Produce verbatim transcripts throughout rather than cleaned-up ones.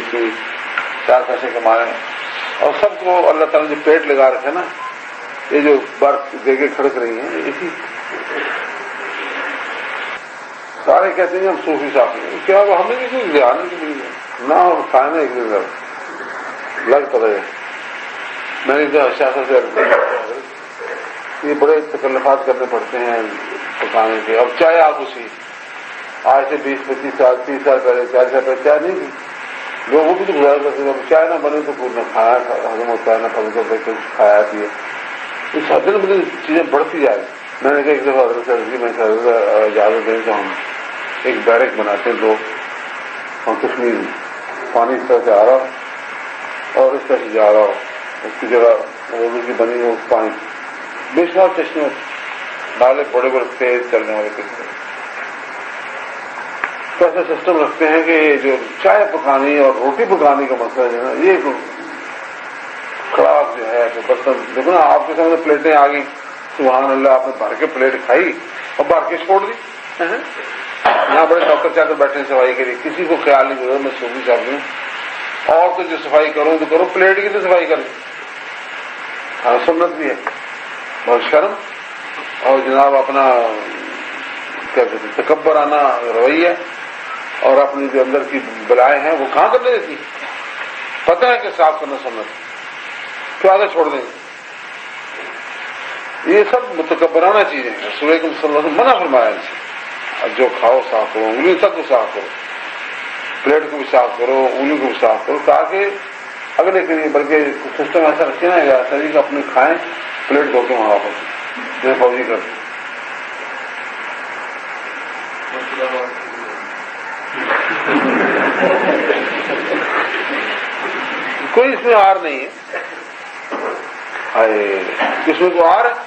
کی چار پیسے کمائیں. اور سب کو اللہ تعالیٰ نے جو پیٹ لگا رکھے نا, یہ جو برف دے کے کھڑک رہی ہیں, اسی سارے کہتے ہیں ہم صوفی صاحب ہیں. کیا ہمیں بھی کوئی دھیان نہیں نہ ہم کھائے نا ایک دن لگ پڑے. میں نے جو سیاست سے یہ بڑے تکلفات کرنے پڑتے ہیں پکانے کے. اب چائے آپ اسی آج سے بیس پچیس سال تیس سال پہلے چالیس سال پہلے چائے نہیں تھی, لوگوں بھی تو گزارا کرتے ہیں. اب چائے نہ بنے تو کچھ نہ کھایا ہضم ہوتا ہے, نہ پتہ چلتا ہے کچھ کھایا پیے. اس دن بدن چیزیں بڑھتی جائیں. میں نے کہا ایک دفعہ حضرت سے میں اجازت دیں تو ہم ایک بیرک بناتے ہیں دو, ہم کشمیر میں پانی اس طرح سے آ رہا اور اس طرح سے جا رہا ہو, اس کی جگہ وضو کی بنی ہو پانی بے شمار چشمے ڈالے بڑے بڑے تیز چلنے والے قسم. تو ایسا سسٹم رکھتے ہیں کہ یہ جو چائے پکانی اور روٹی پکانے کا مسئلہ جو ہے نا, یہ خراب جو ہے کہ برتن دیکھو نا آپ کے سامنے پلیٹیں آ گئی, سبحان اللہ, آپ نے بھر کے پلیٹ کھائی اور بھر کے چھوڑ دی. یہاں بڑے ڈاکٹر چاہ کر بیٹھے صفائی کے لیے, کسی کو خیال نہیں کرو میں صوفی صاحب ہوں اور تو جو صفائی کروں تو کرو, پلیٹ کی تو صفائی کریں. ہاں سنت بھی ہے, بہت شرم اور جناب اپنا کیا کہتے ہیں تکبرانہ رویہ اور اپنی جو اندر کی بلائیں ہیں وہ کہاں کرنے دیتی. پتہ ہے کہ صاف کرنا سنت, کیا آدھا چھوڑ دیں. یہ سب متکبرانہ چیزیں ہیں. رسول اکرم صلی اللہ علیہ وسلم منع فرمایا ان سے, اب جو کھاؤ صاف کرو, انگلی تک کو صاف کرو, پلیٹ کو بھی صاف کرو, انگلی کو بھی صاف کرو, تاکہ اگلے کے لیے بلکہ سسٹم ایسا رکھے نا ایسا نہیں کہ اپنے کھائیں پلیٹ دھو کے وہاں واپس جیسے فوجی کرتے. کوئی اس میں ہار نہیں ہے. کس میں کو ہار ہے؟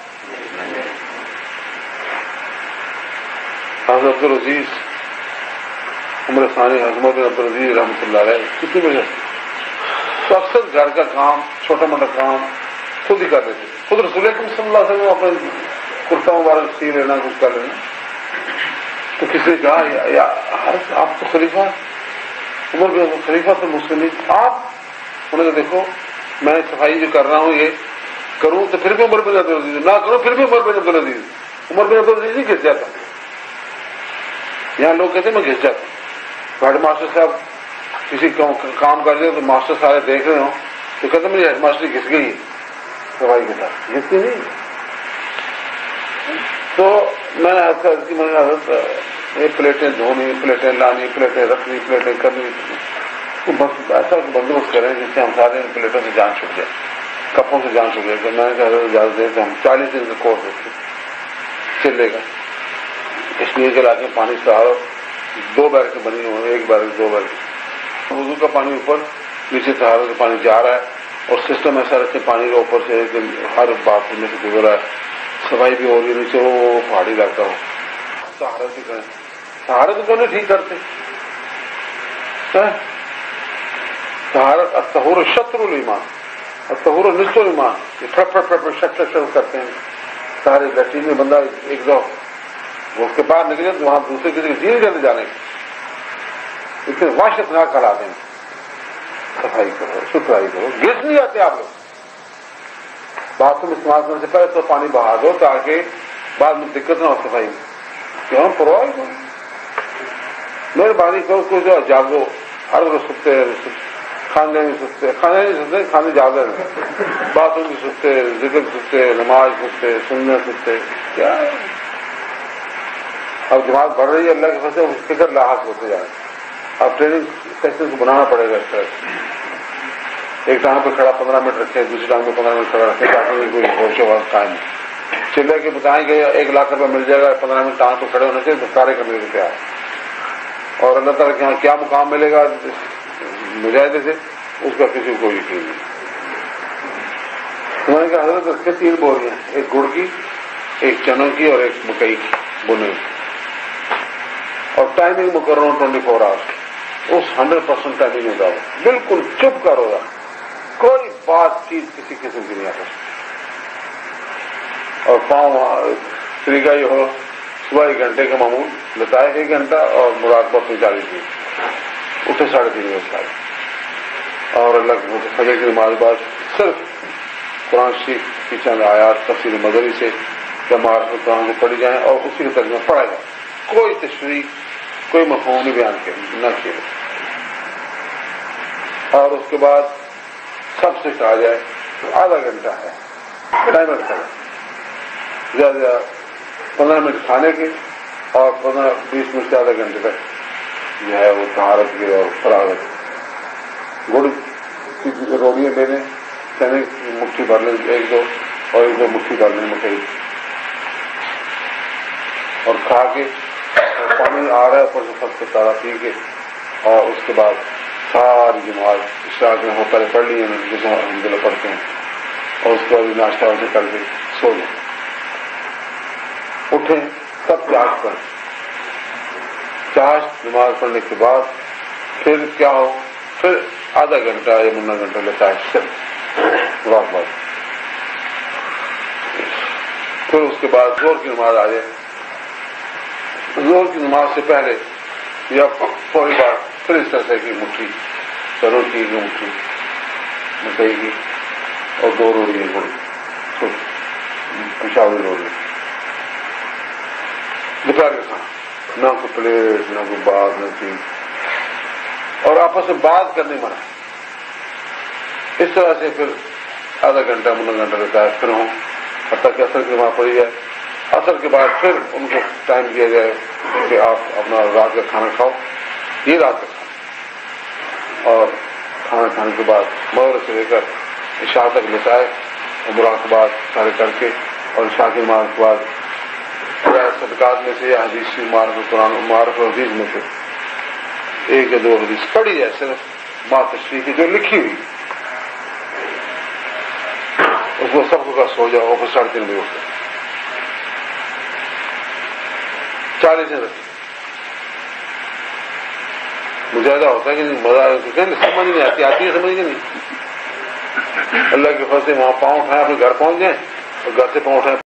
حضرت عبدالعزیز عمر ثانی حضرت عبدالعزیز رحمۃ اللہ علیہ کتنی بجے تو اکثر گھر کا کام چھوٹا موٹا کام خود ہی کر لیتے. خود رسول اکرم صلی اللہ علیہ وسلم اپنے کرتا مبارک سی لینا کچھ کر لینا. تو کسی نے کہا یا آپ تو خلیفہ عمر بن خلیفہ تو مسلم نہیں آپ. انہوں نے دیکھو میں صفائی جو کر رہا ہوں یہ کروں تو پھر بھی عمر بن عبدالعزیز, نہ کروں پھر بھی عمر بن عبدالعزیز. عمر بن عبدالعزیز نہیں گھس جاتا. یہاں لوگ کہتے ہیں میں گھس جاتا ہوں. ہیڈ ماسٹر صاحب کسی کام کر رہے تو ماسٹر سارے دیکھ رہے ہوں تو کہتے ہیں میری ہیڈ ماسٹر گھس گئی ہے صفائی کے ساتھ, گھستی نہیں. تو میں نے حضرت کی میں نے حضرت یہ پلیٹیں دھونی, پلیٹیں لانی, پلیٹیں رکھنی, پلیٹیں کرنی, تو بس ایسا بندوبست کریں جس سے ہم سارے ان پلیٹوں سے جان چھوٹ جائے, کپوں سے جان چھوٹ جائے. تو میں نے کہا حضرت اجازت دیں تو ہم چالیس دن کا کورس رکھتے چلے گا. کشمیر کے علاقے میں پانی سہارو دو بیرکیں بنی ہوئی ہیں, ایک بیرک دو بیرک. وضو کا پانی اوپر نیچے سہارو سے پانی جا رہا ہے اور سسٹم ایسا رکھے پانی کا اوپر سے ہر بات میں سے گزر رہا ہے. صفائی بھی ہو رہی ہے نیچے وہ پہاڑی علاقہ ہو. سہارا سے کریں, سہارا تو کون ٹھیک کرتے. سہارت الطہور شطر الایمان, الطہور نصف الایمان. یہ پھٹ پھٹ پھٹ شٹ شٹ شٹ کرتے ہیں سارے لیٹرین میں بندہ ایک دو وہ اس کے باہر نکلے تو وہاں دوسرے کسی جیل کے اندر جانے اتنے وحشت ناک کراتے ہیں. صفائی کرو, ستھرائی کرو, گرس نہیں آتے آپ لوگ. باتھ روم استعمال کرنے سے پہلے تو پانی بہا دو تاکہ بعد میں دقت نہ ہو صفائی میں. کیوں پرواہ کرو, مہربانی کرو. کوئی جو جاگو ہر روز سکتے کھانے میں سکتے, کھانے نہیں سکتے, کھانے جاگے باتھ روم بھی سکتے, ذکر سکتے, نماز سکتے, سننے سکتے. کیا ہے اب دماغ بڑھ رہی ہے اللہ کے فضل سے فکر لاحق ہوتے جائے. اب ٹریننگ سیکشن کو بنانا پڑے گا اس طرح. ایک ٹانگ پہ کھڑا پندرہ منٹ رکھے, دوسری ٹانگ پہ پندرہ منٹ کھڑا رکھے تاکہ کوئی ہوش و حواس قائم ہو. چلے کے بتائیں گے ایک لاکھ روپے مل جائے گا, پندرہ منٹ ٹانگ پہ کھڑے ہونے سے تو کارے کرنے کے تیار. اور اللہ تعالیٰ کے یہاں کیا مقام ملے گا مجاہدے سے اس کا کسی کو کوئی یقین نہیں. میں نے کہا حضرت اس کے تین بوریاں, ایک گڑ کی, ایک چنوں کی اور ایک مکئی کی بنے, اور ٹائمنگ مقرر ٹوینٹی فور آورس. اس ہنڈریڈ پرسینٹ ٹائمنگ میں جاؤ, بالکل چپ کرو گا, کوئی بات چیز کسی قسم کی نہیں آ سکتی. اور پاؤں طریقہ یہ ہو صبح ایک گھنٹے کا معمول لتائے ایک گھنٹہ اور مراقبہ پینتالیس منٹ, اٹھے ساڑھے تین بجے سارے اور اللہ کے فجر کی نماز بعد صرف قرآن شریف کی چند آیات تفسیر مدنی سے یا معرفت قرآن سے پڑھی جائیں اور اسی کے ترجمہ پڑھا جائے، کوئی تشریح کوئی مفہوم نہیں بیان کیا نہ کیا، اور اس کے بعد سب سے کہا جائے تو آدھا گھنٹہ ہے ٹائمر کریں، زیادہ زیادہ پندرہ منٹ کھانے کے اور پندرہ بیس منٹ سے آدھا گھنٹے تک جو ہے وہ طہارت کی اور فراغت گڑ کی روٹیاں لے لیں، چنے کی مٹھی بھر لیں ایک دو اور ایک دو مٹھی بھر لیں مٹھائی اور کھا کے پانی آ رہا ہے اوپر سے سب سے تارا پی کے اور اس کے بعد ساری جماعت اشراق میں ہو پہلے پڑھ لی ہیں جیسے الحمد للہ پڑھتے ہیں اور اس کے بعد ناشتہ واشتہ کر کے سو جائیں، اٹھیں تب چاش پڑھیں، چاش نماز پڑھنے کے بعد پھر کیا ہو پھر آدھا گھنٹہ یا منا گھنٹہ لیتا ہے صرف بات بات پھر اس کے بعد زور کی نماز آ جائے، زور کی نماز سے پہلے یا فوری بات پھر اس طرح سے کی مٹھی چلو کی مٹھی مٹھائی کی اور دو روٹی گڑی پشاوری روٹی دوپہر کے کھانا، نہ کوئی پلیٹ نہ کوئی بات نہ چیز، اور آپس میں بات کرنے منع، اس طرح سے پھر آدھا گھنٹہ منا گھنٹہ لیتا ہے، پھر ہوں حتیٰ کہ اثر کی نماز پڑھی جائے، اثر کے بعد پھر ان کو ٹائم دیا جائے کہ آپ اپنا رات کا کھانا کھاؤ، یہ رات کا کھانا، اور کھانا کھانے کے بعد مغرب سے لے کر عشاء تک لیتا ہے اور مراقبات سارے کر کے اور عشاء کی نماز کے بعد صدقات میں سے یا حدیث کی معرف قرآن معرف حدیث میں سے ایک یا دو حدیث پڑھی جائے صرف ماں تشریح کی جو لکھی ہوئی اس کو سب کو سو جاؤ اور پھر ساڑھے تین بجے اٹھتے چالیس دن رکھتے مجاہدہ ہوتا ہے کہ نہیں مزہ سمجھ نہیں آتی آتی ہے سمجھ کے نہیں اللہ کے فضل سے وہاں پاؤں اٹھائیں اپنے گھر پہنچ جائیں اور گھر سے پاؤں اٹھائیں